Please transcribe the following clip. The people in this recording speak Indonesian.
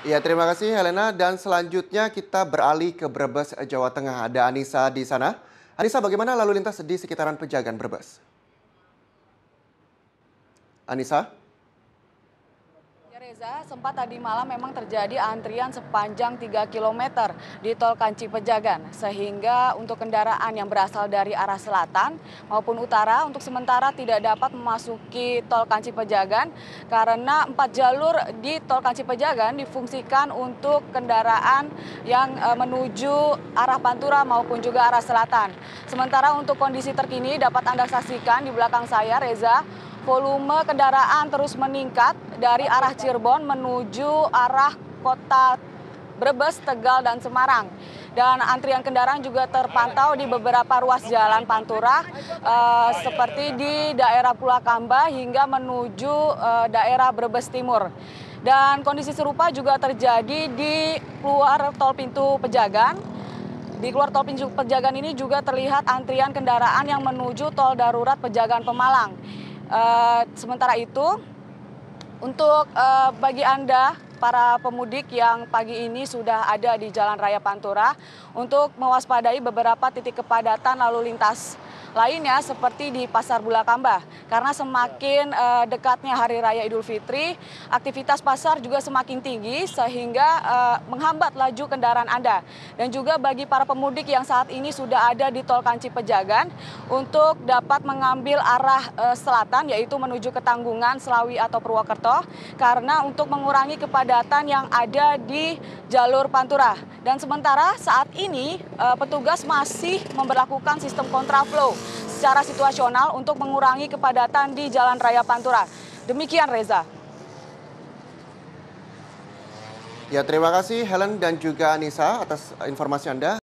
Ya, terima kasih Helena. Dan selanjutnya kita beralih ke Brebes, Jawa Tengah. Ada Anissa di sana. Anissa, bagaimana lalu lintas di sekitaran Pejagan Brebes? Anissa? Ya Reza, sempat tadi malam memang terjadi antrian sepanjang 3 kilometer di tol Kanci Pejagan. Sehingga untuk kendaraan yang berasal dari arah selatan maupun utara untuk sementara tidak dapat memasuki tol Kanci Pejagan karena 4 jalur di tol Kanci Pejagan difungsikan untuk kendaraan yang menuju arah Pantura maupun juga arah selatan. Sementara untuk kondisi terkini dapat Anda saksikan di belakang saya Reza, volume kendaraan terus meningkat dari arah Cirebon menuju arah kota Brebes, Tegal, dan Semarang. Dan antrian kendaraan juga terpantau di beberapa ruas jalan Pantura seperti di daerah Pulakamba hingga menuju daerah Brebes Timur. Dan kondisi serupa juga terjadi di keluar tol pintu Pejagan. Di keluar tol pintu Pejagan ini juga terlihat antrian kendaraan yang menuju tol darurat Pejagan Pemalang. Sementara itu, untuk bagi Anda para pemudik yang pagi ini sudah ada di Jalan Raya Pantura untuk mewaspadai beberapa titik kepadatan lalu lintas lainnya seperti di Pasar Bulakamba. Karena semakin dekatnya Hari Raya Idul Fitri, aktivitas pasar juga semakin tinggi sehingga menghambat laju kendaraan Anda. Dan juga bagi para pemudik yang saat ini sudah ada di Tol Kanci Pejagan untuk dapat mengambil arah selatan yaitu menuju ke Tanggungan, Slawi atau Purwokerto karena untuk mengurangi kepadatan yang ada di jalur Pantura. Dan sementara saat ini petugas masih memberlakukan sistem kontraflow secara situasional untuk mengurangi kepadatan di Jalan Raya Pantura. Demikian Reza. Ya, terima kasih Helen dan juga Anissa atas informasi Anda.